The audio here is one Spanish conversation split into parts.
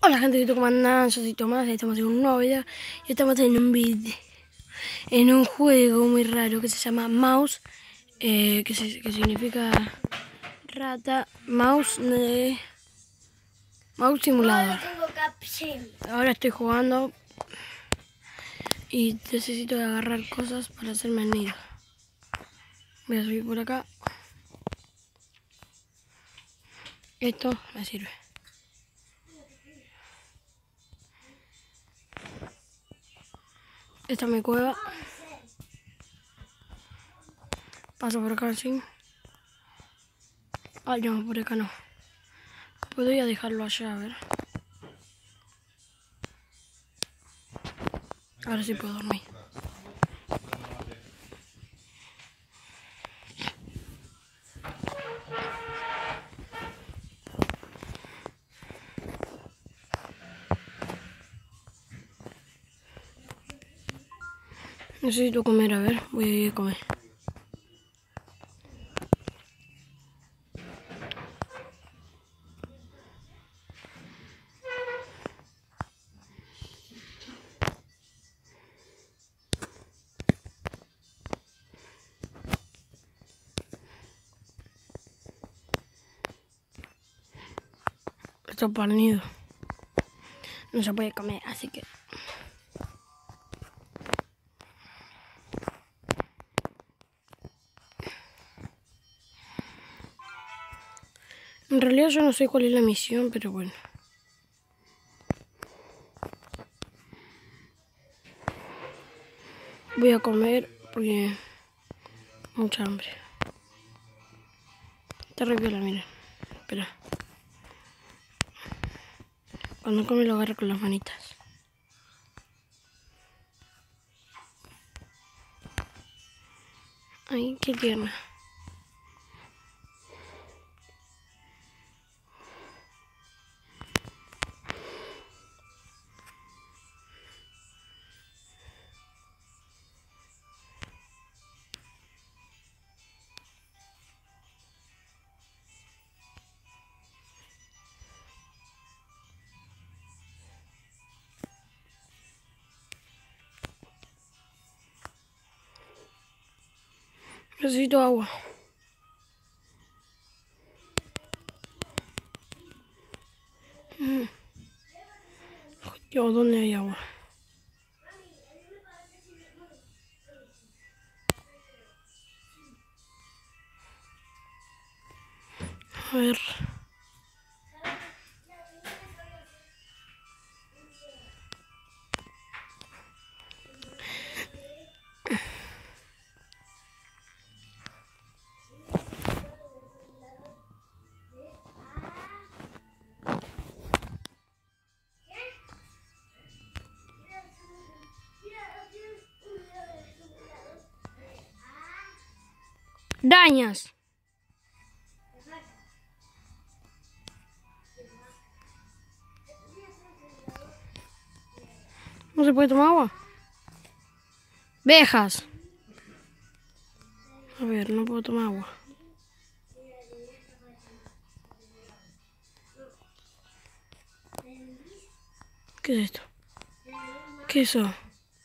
Hola gente, ¿cómo andan? Yo soy Tomás, estamos en un nuevo video y estamos en un juego muy raro que se llama Mouse, que significa rata, Mouse Simulador. Ahora estoy jugando y necesito agarrar cosas para hacerme el nido. Voy a subir por acá. Esto me sirve. Esta es mi cueva. Paso por acá así. Ay, no, por acá no. Podría dejarlo allá, a ver. Ahora sí puedo dormir. Necesito comer, a ver, voy a ir a comer. Esto es para el nido. No se puede comer, así que... En realidad yo no sé cuál es la misión, pero bueno. Voy a comer porque... mucha hambre. Está re piola, miren. Espera. Cuando come lo agarro con las manitas. Ay, qué tierna. Necesito agua. Dios, ¿dónde hay agua? A ver. Dañas. ¿No se puede tomar agua? Vejas. A ver, no puedo tomar agua. ¿Qué es esto? ¿Qué es eso?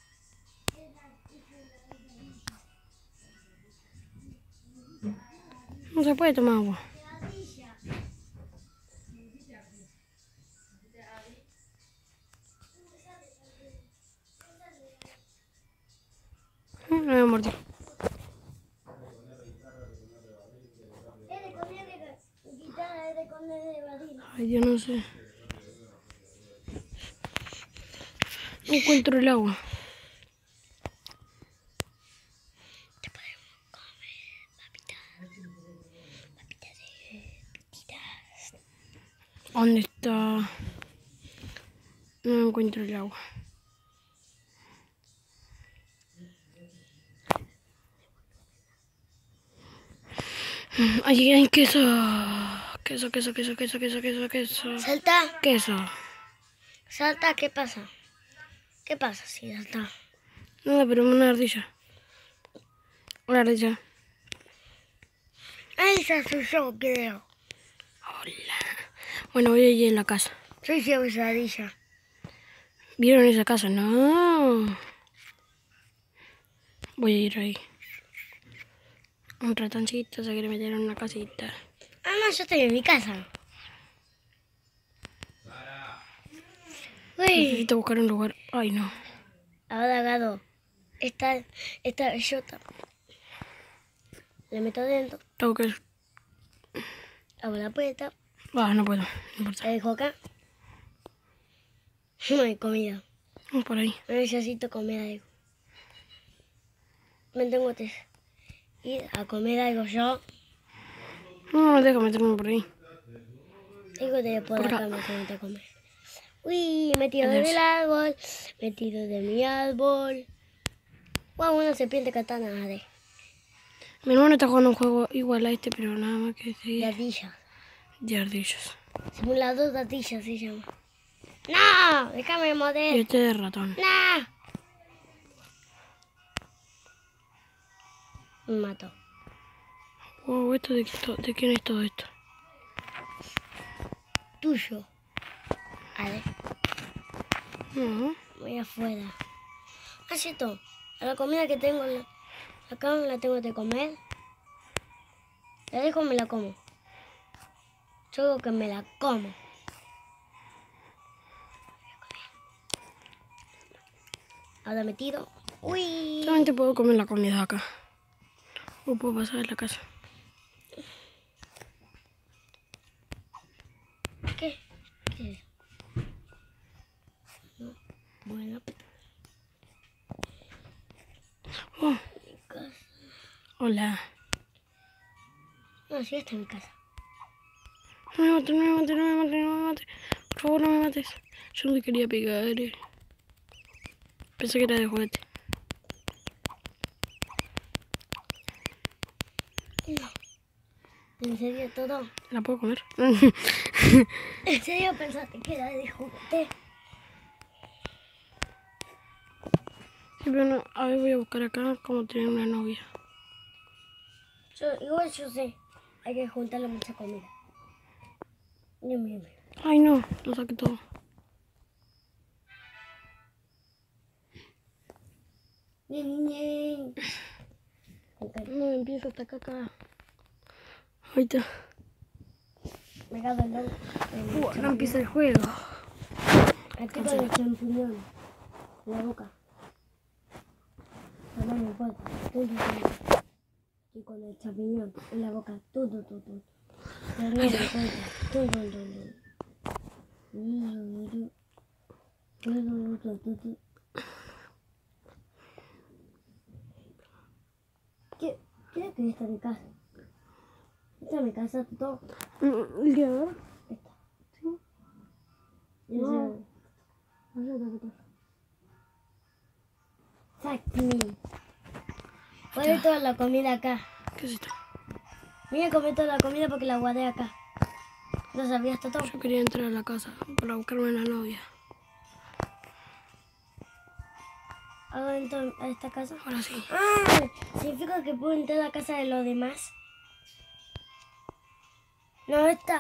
No se puede tomar agua. Me mordió. Ay, yo no sé. No encuentro el agua. Te podemos comer papitas de pititas. ¿Dónde está? No encuentro el agua. Allí hay queso. Queso. Salta. Queso. Salta, ¿qué pasa? ¿Qué pasa si salta? Nada, pero una ardilla. Una ardilla. Esa soy yo, creo. Hola. Bueno, voy a ir a la casa. Soy pesadilla. ¿Vieron esa casa? No. Voy a ir ahí. Un ratoncito se quiere meter en una casita. Ah, no, yo estoy en mi casa. Uy, Necesito buscar un lugar. Ay, no. ahora Gado. Esta bellota. Le meto adentro. Tengo que... Abro la puerta. Ah, no puedo. No importa. La dejo acá. No hay comida. Vamos por ahí. No necesito comer algo. Me tengo que ir a comer algo yo. No, deja meterme por ahí. Digo de por Por acá acá. me tengo que comer. Uy, me tiro del árbol. Me tiro de mi árbol. Wow, una serpiente katana de Mi hermano está jugando un juego igual a este, pero nada más que sí. ardillas. De ardillas. Simulador de ardillas se llama. ¡No! Déjame Y morder. este de ratón. ¡No! Me mató. Wow, ¿esto de quién es todo esto? Tuyo. A ver, No. voy afuera. Así todo. La comida que tengo acá me la tengo que comer. La dejo, me la como. Yo digo que me la como. Ahora me tiro. Uy. Solamente puedo comer la comida acá. O puedo pasar de la casa. ¿Qué? ¿Qué es? No. Bueno. Oh, Mi casa. hola. No, sí, esta es mi casa. No me mates, no me mates, no me mates, no me mates. Por favor, no me mates. Yo no te quería pegar. Pensé que era de juguete. No. ¿En serio todo? ¿La puedo comer? ¿En serio pensaste que era de juguete? Sí, pero no. A ver, voy a buscar acá cómo tener una novia. Igual yo sé. Hay que juntarle mucha comida. Ñam, ñam. Ay, no. Lo saqué todo. Ñam, ñam. Ok, No empieza hasta acá. Ahorita. me cago en No empieza el juego. Aquí con el champiñón. En la boca. No me importa. Y con el champiñón en la boca. Todo. No me importa. Todo. ¿Quieres que esta es mi casa? Esta es mi casa, todo. ¿El que ahora? Esta. Sí. Y No. esa- Fuck me. Pone toda la comida acá. ¿Qué es esto? Voy a comer toda la comida porque la guardé acá. ¿No sabías, Toto? Yo quería entrar a la casa para buscarme una novia. ¿Hago entrar a esta casa? Ahora sí. Ah, ¿significa que puedo entrar a la casa de los demás? No, esta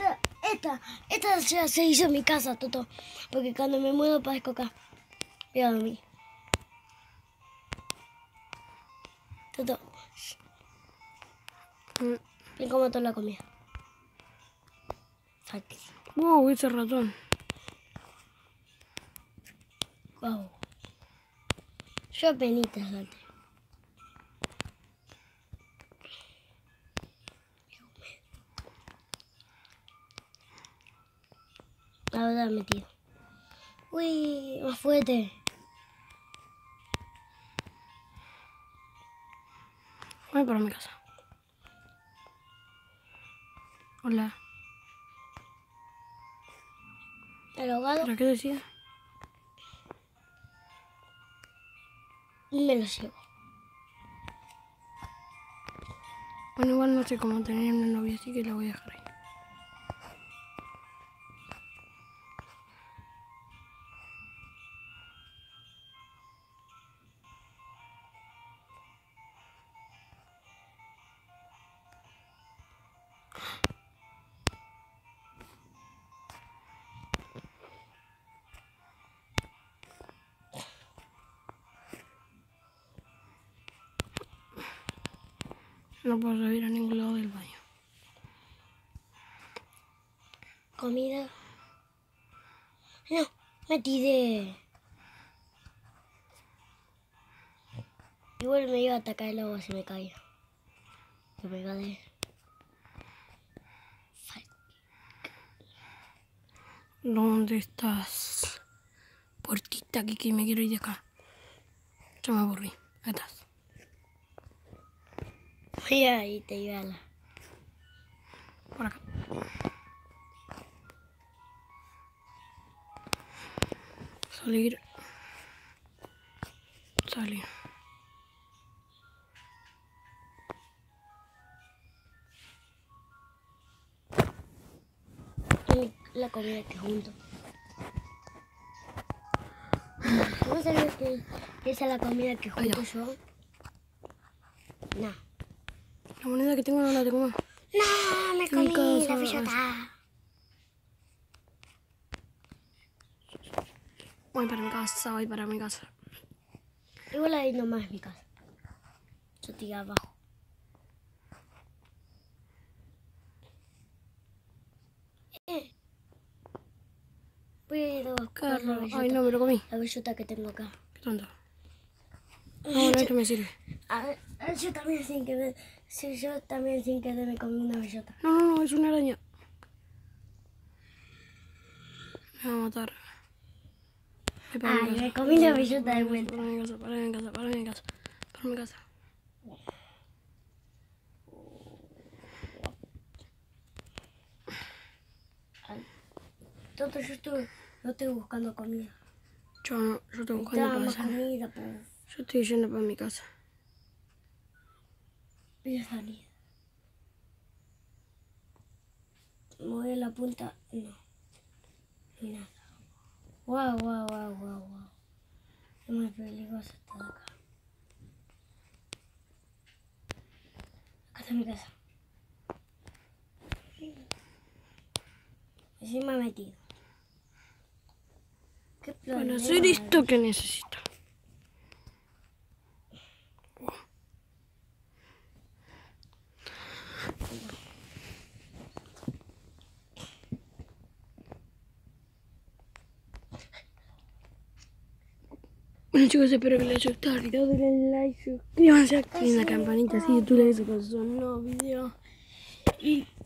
ya se hizo mi casa, Toto. Porque cuando me muevo parezco acá. Voy a dormir. Toto, me como toda la comida. Fuck. Wow, ese ratón. Wow. Yo apenitas antes. Ahora me tiro. Uy, más fuerte. Voy para mi casa. Hola. El ahogado ¿Para qué decía? me lo llevo. Bueno, igual no sé cómo tener una novia, así que la voy a dejar ahí. No puedo subir a ningún lado del baño. Comida. No, me tiré. Igual me iba a atacar el lobo si me caía. Que me cae. ¿Dónde estás? Puertita, que me quiero ir de acá. Ya me aburrí. Ahí estás. Mira, ahí te iba a la... Por acá. Salir. Salir. La comida que junto. ¿Cómo sabías que esa es la comida que junto yo? No. La moneda que tengo no la tengo más. No, me comí la bellota. Voy para mi casa, voy para mi casa. Igual ahí nomás es mi casa. Yo estoy abajo. Voy a ir a buscar la bellota. Ay, no, me lo comí. La bellota que tengo acá. Qué tonto. No, bueno, esto me sirve. A ver, yo también sin querer. Sí, yo también sin querer me comí una bellota. No, es una araña. Me va a matar. Ay, me comí la bellota de vuelta. Para mi casa, para mi casa, para mi casa. Para mi casa. Tonto, yo estoy buscando comida. Yo estoy buscando para más hacer. comida, pues. Yo estoy yendo para mi casa. Voy a salir. Me voy a la punta. No. No hay nada. Wow. Es muy peligroso todo acá. Acá está mi casa. Encima metido. ¿Qué Para problema? hacer esto que necesito. Bueno chicos, espero que les haya gustado el video. Denle like, suscríbanse, activen la campanita si YouTube les gustó un nuevo video. Y